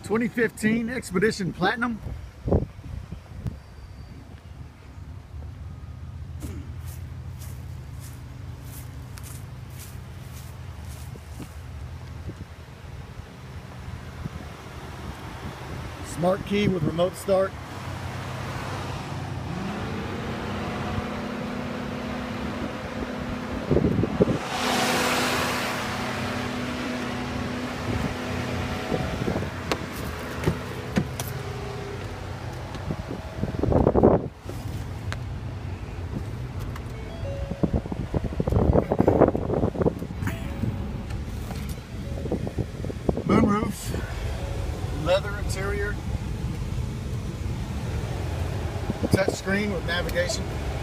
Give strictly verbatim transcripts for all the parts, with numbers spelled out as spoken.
twenty fifteen Expedition Platinum. Smart key with remote start. Moonroof, leather interior, touch screen with navigation.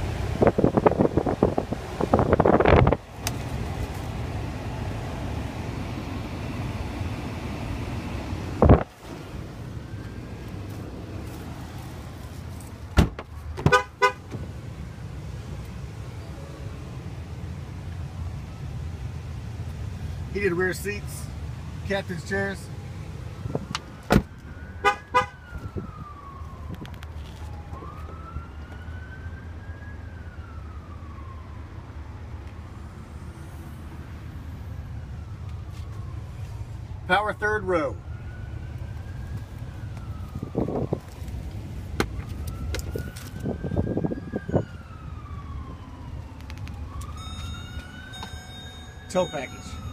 Heated rear seats, captain's chairs. Power third row. Tow package.